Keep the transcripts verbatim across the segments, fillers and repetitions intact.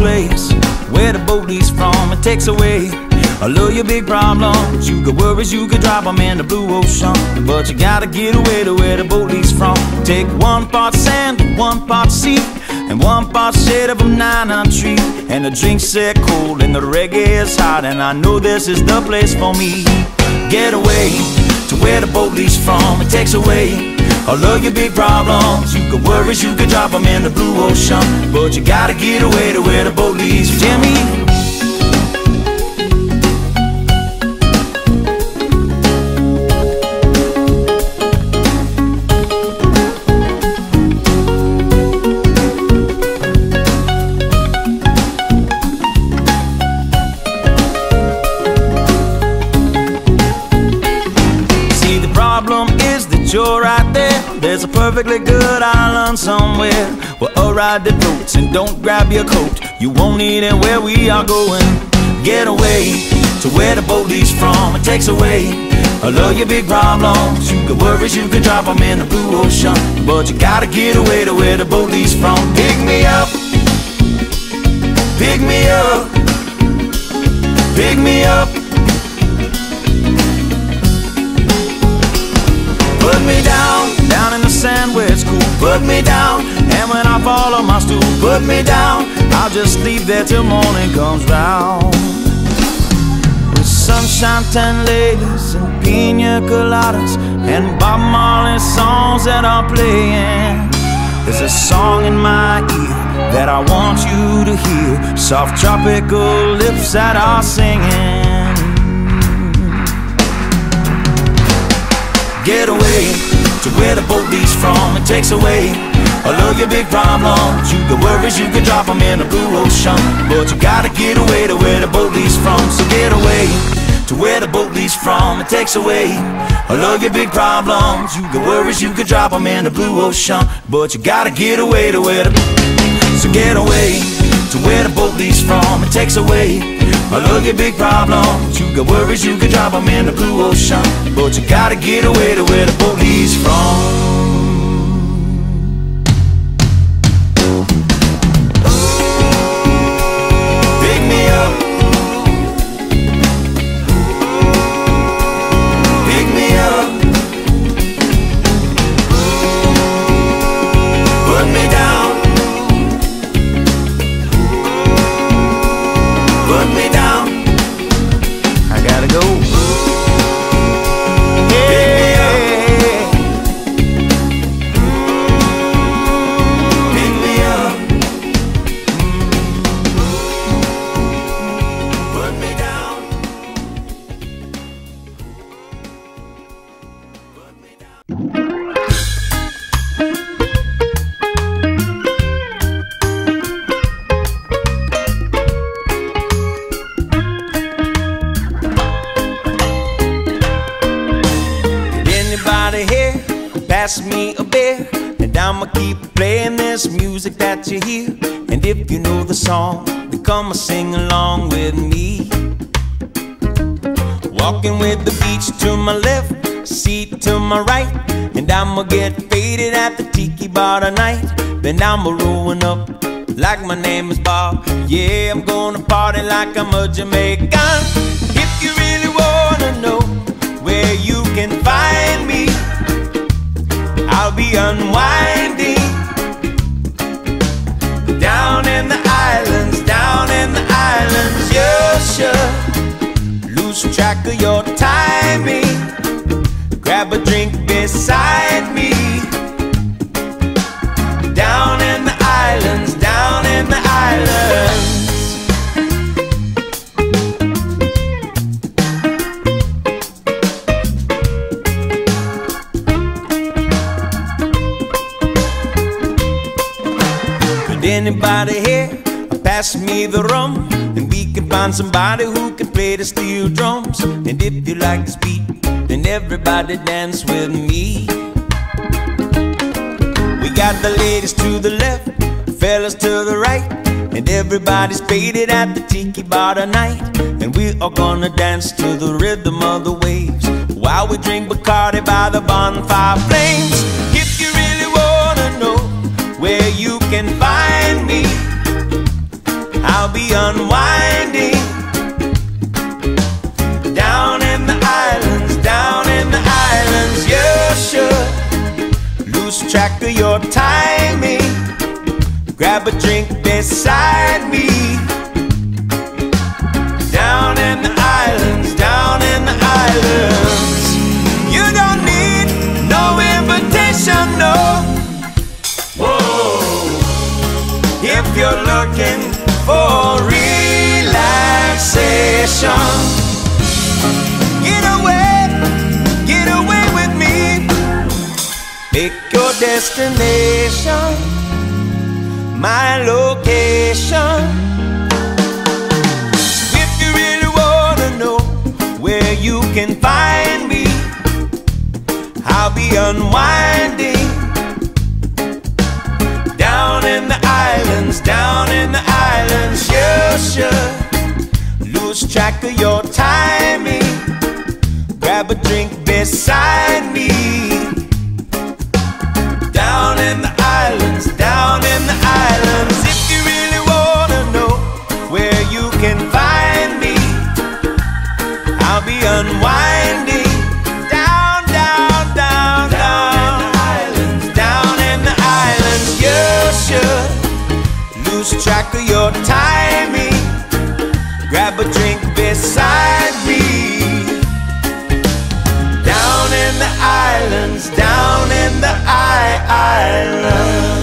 place where the boat leaves from. It takes away all of your big problems. You got worries, you could drop them in the blue ocean, but you gotta get away to where the boat leaves from. Take one part sand, one part sea, and one part shade of a nine tree. And the drinks set cold and the reggae is hot, and I know this is the place for me. Get away to where the boat leaves from. It takes away all of your big problems. You could worries, you could drop them in the blue ocean, but you gotta get away to where the boat leaves from. Jimmy. You're right there, there's a perfectly good island somewhere where a ride that floats, and don't grab your coat, you won't need it where we are going. Get away to where the boat leaves from. It takes away all of your big problems. You could worries, you could drop them in the blue ocean, but you gotta get away to where the boat leaves from. Pick me up, pick me up, pick me up. Put me down, down in the sand where it's cool. Put me down, and when I fall on my stool, put me down. I'll just leave there till morning comes round. With sunshine, ten ladies, and pina coladas, and Bob Marley songs that are playing. There's a song in my ear that I want you to hear. Soft tropical lips that are singing. Get away to where the boat leaves from. It takes away all of your big problems. You got worries, you could drop them in the blue ocean, but you gotta get away to where the boat leaves from. So get away to where the boat leaves from. It takes away all of your big problems. You got worries, you could drop them in the blue ocean, but you gotta get away to where the... So get away to where the boat leaves from. It takes away all of your big problems. You got worries, you could drop them in the blue ocean, but you gotta get away to where the boat leaves from. Pick me up, pick me up, put me down, put me down. I gotta go. Pass me a beer, and I'ma keep playing this music that you hear. And if you know the song, then come and sing along with me. Walking with the beach to my left, seat to my right, and I'ma get faded at the tiki bar tonight. Then I'ma rolling up like my name is Bob. Yeah, I'm gonna party like I'm a Jamaican. If you really wanna know where you can find me, I'll be unwinding down in the islands, down in the islands. You should lose track of your timing. Grab a drink beside me. Down in the islands, down in the islands. Anybody here, pass me the rum, and we can find somebody who can play the steel drums. And if you like this beat, then everybody dance with me. We got the ladies to the left, fellas to the right, and everybody's faded at the tiki bar tonight. And we are gonna dance to the rhythm of the waves while we drink Bacardi by the bonfire flames. If you really wanna know where you can find me, I'll be unwinding. Down in the islands, down in the islands, you should lose track of your timing. Grab a drink beside me. Down in the islands, down in the islands. You don't need no invitation, no. Whoa. If you're looking for relaxation, get away, get away with me. Pick your destination, my location. So if you really wanna know where you can find me, I'll be unwinding. Down in the islands, down in the islands, you should lose track of your timing. Grab a drink beside me. Down in the islands, down in the islands. If you really wanna know where you can find me, I'll be unwinding. Down, down, down, down, down in the islands. You should lose track of your timing. Grab a drink beside me. Down in the islands, down in the islands.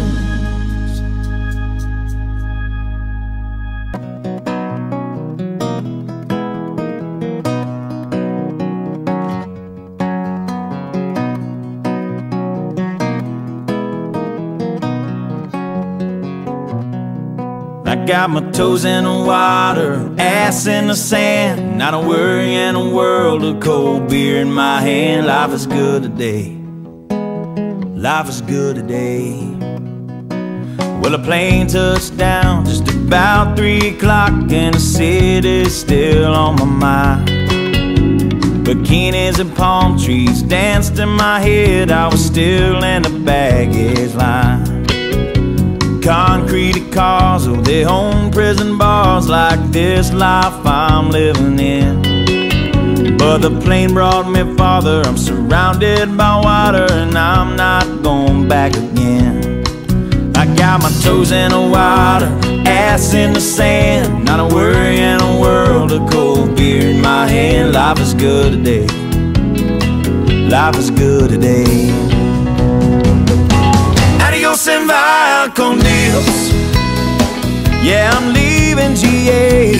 I got my toes in the water, ass in the sand, not a worry in a world of cold beer in my hand. Life is good today, life is good today. Well, a plane touched down just about three o'clock, and the city's still on my mind. Bikinis and palm trees danced in my head, I was still in the baggage line. Concrete cars, oh, they own prison bars, like this life I'm living in. But the plane brought me farther, I'm surrounded by water, and I'm not going back again. I got my toes in the water, ass in the sand, not a worry in a world of cold beer in my hand. Life is good today, life is good today. Adios and veiw con Dios. Yeah, I'm leaving G A.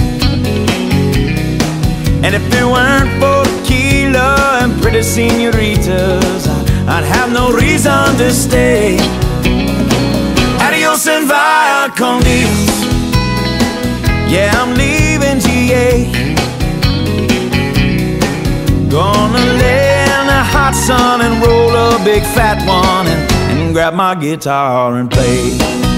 And if it weren't for tequila and pretty senoritas, I'd have no reason to stay. Adios and veiw con Dios. Yeah, I'm leaving G A. Gonna lay in the hot sun and roll a big fat one, and grab my guitar and play.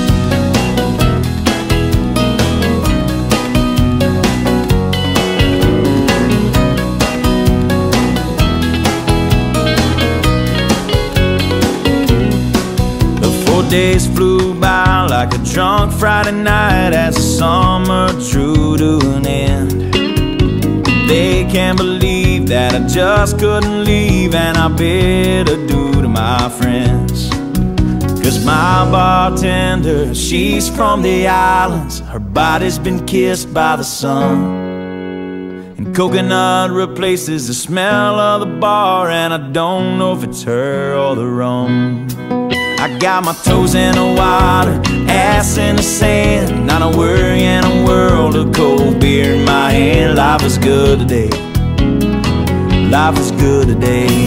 The four days flew by like a drunk Friday night as the summer drew to an end. They can't believe that I just couldn't leave, and I bid adieu to my friends. Cause my bartender, she's from the islands, her body's been kissed by the sun, and coconut replaces the smell of the bar, and I don't know if it's her or the rum. I got my toes in the water, ass in the sand, not a worry in a world of cold beer in my hand. Life is good today, life is good today.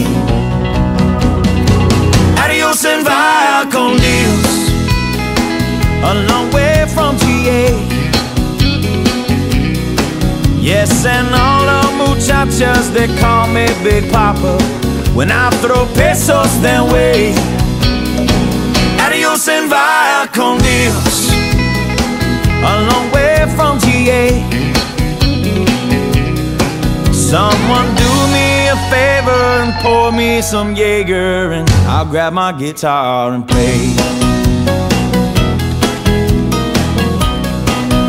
Adios and veiw con Dios. A long way from G A. Yes, and all the muchachas, they call me Big Papa when I throw pesos their way. Adios and veiw con Dios. A long way from G A. Someone do me a favor and pour me some Jaeger, and I'll grab my guitar and play.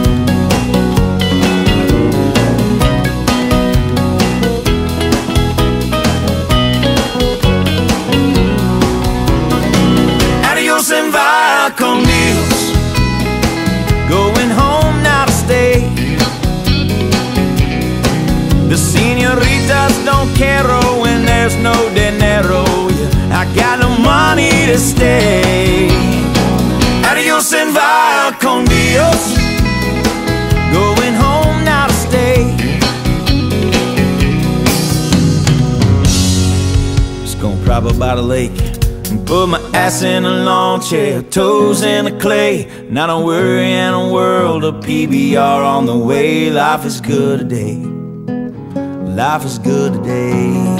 there's no dinero, yeah, I got no money to stay. Adios and vaya con Dios, going home now to stay. Just gonna prop up by the lake and put my ass in a lawn chair, toes in the clay. Not a worry in a world of P B R on the way. Life is good today, life is good today.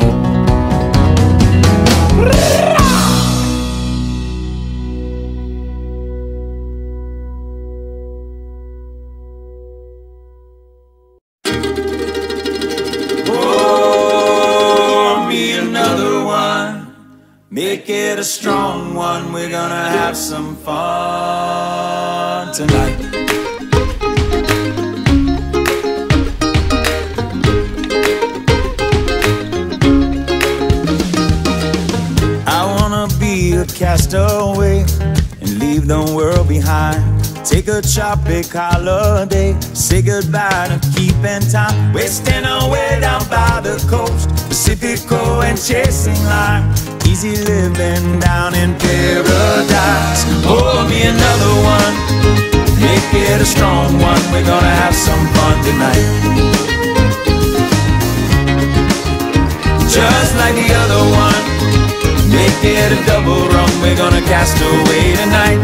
Make it a strong one, we're gonna have some fun tonight. I wanna be a castaway and leave the world behind. Take a tropic holiday, say goodbye to keeping time. Wasting away down by the coast, Pacifico and chasing lime. Easy living down in paradise. Pour me another one, make it a strong one. We're gonna have some fun tonight. Just like the other one, make it a double rum. We're gonna cast away tonight.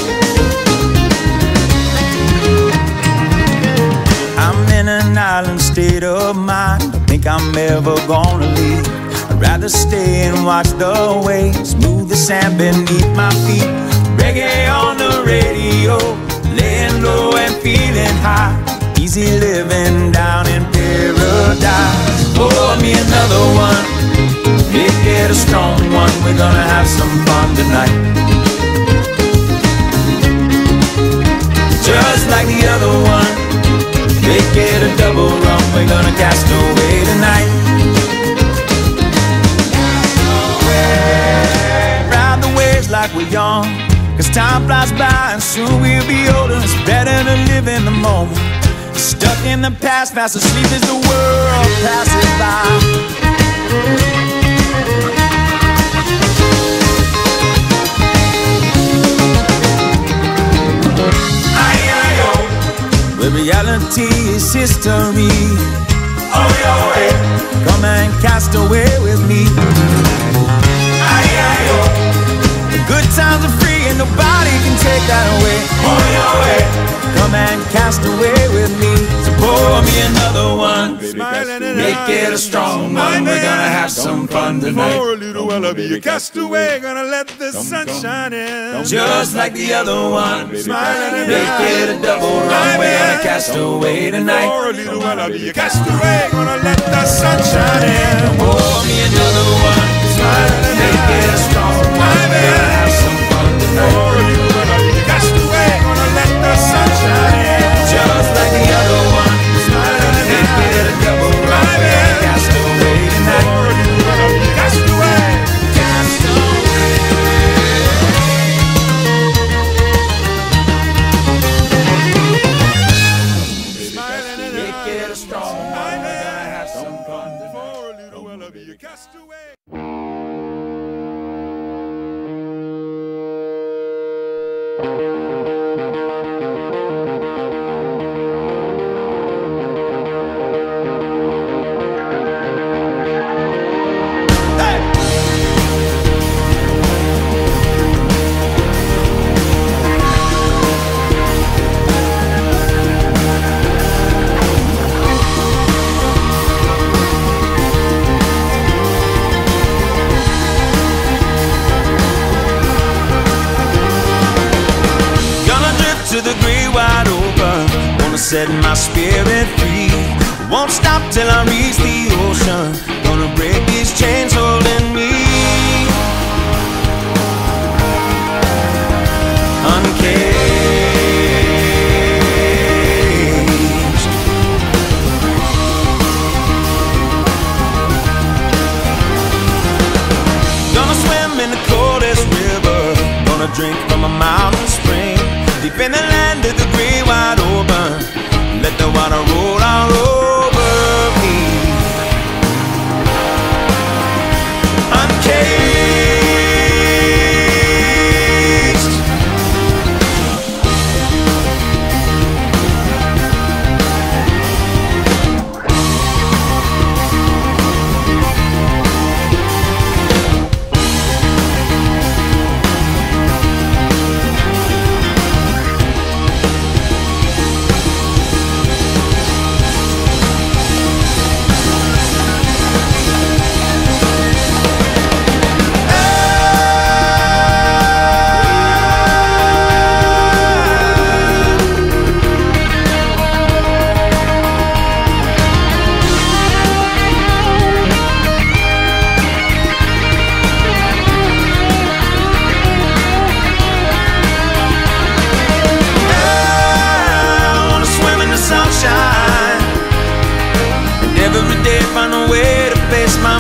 I'm in an island state of mind, don't think I'm ever gonna leave. I'd rather stay and watch the waves move the sand beneath my feet. Reggae on the radio, laying low and feeling high. Easy living down in paradise. Pour me another one, make it a strong one. We're gonna have some fun tonight. Just like the other one, make it a double rum. We're gonna cast away tonight. Ride the waves like we're young, cause time flies by and soon we'll be older. It's better to live in the moment, stuck in the past, fast asleep as the world passes by. Where reality is history. Oh, your way. Come and cast away with me. Aye, aye, oh. The good times are free and nobody can take that away. Oh, your way. Come and cast away with me. So pour me another one, make it a strong one. We're gonna have some fun tonight. For a little while I'll be a castaway, gonna let the sun shine in. Just like the other one, make it a double run. We're gonna cast away tonight. For a little while I'll be a castaway, gonna let the sun shine in. Pour me another one, make it a strong one. We're gonna have some fun tonight. For a little while I'll be a castaway, gonna let the sun shine in. Just like the other one, make it a double run. We're gonna cast away tonight. For a little while I'll be a castaway. Cast away. Make it a strong one. We're gonna have some fun tonight. For a little while I'll be a castaway. Set my spirit free. Won't stop till I reach the ocean. Gonna break these chains holding me. Uncaged. Gonna swim in the coldest river. Gonna drink from a mountain spring. Deep in the land of the great wide open. Let the water roll all over me.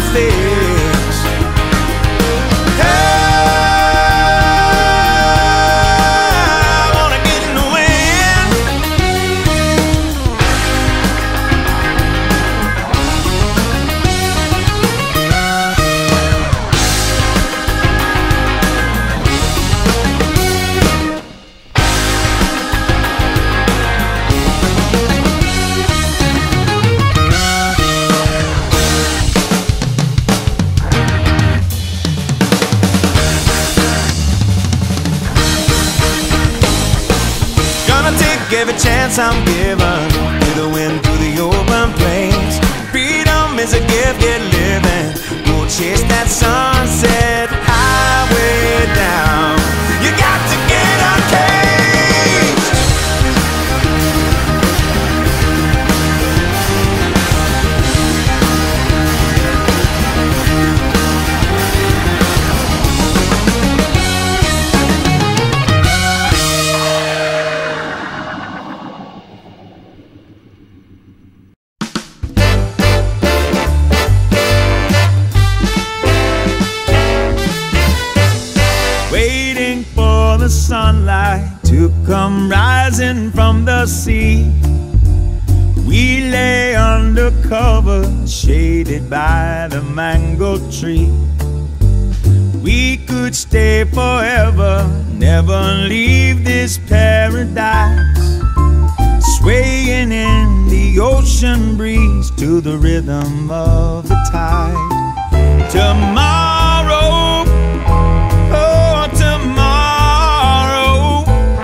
face. Hey, I wanna get in the wind. Every chance I'm given, to the wind, through the open plains. Freedom is a gift, get living. Go chase that sunset highway down. You got to get uncaged. Waiting for the sunlight to come rising from the sea. We lay under cover, shaded by the mango tree. We could stay forever, never leave this paradise, swaying in the ocean breeze to the rhythm of the tide. Tomorrow, oh tomorrow,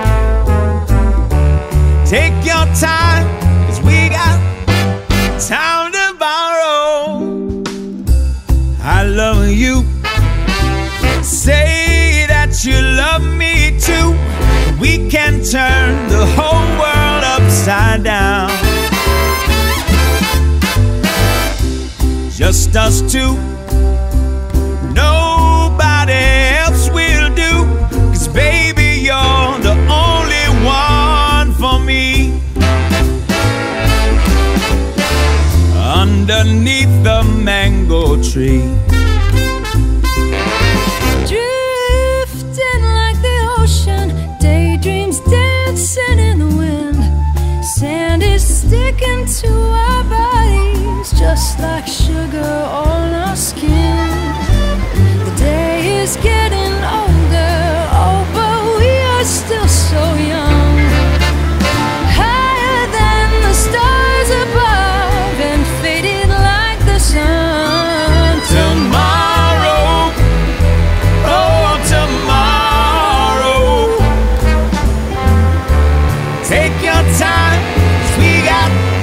take your time, 'cause we got time to borrow. I love you, say that you love me too. We can turn the whole world upside down. Just us two, nobody else will do. 'Cause baby, you're the only one for me. Underneath the mango tree, drifting like the ocean, daydreams dancing in the wind. Sand is sticking to our bodies, just like sugar on our skin. The day is getting older, oh, but we are still so young. Higher than the stars above and faded like the sun. tomorrow, oh tomorrow, take your time, 'cause we got